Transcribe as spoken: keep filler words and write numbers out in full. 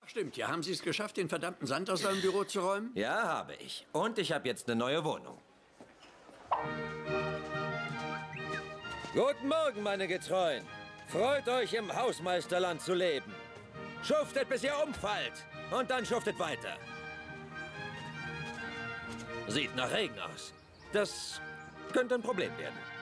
Stimmt ja. Haben Sie es geschafft, den verdammten Sand aus seinem Büro zu räumen? Ja, habe ich. Und ich habe jetzt eine neue Wohnung. Guten Morgen, meine Getreuen. Freut euch, im Hausmeisterland zu leben. Schuftet, bis ihr umfallt. Und dann schuftet weiter. Sieht nach Regen aus. Das könnte ein Problem werden.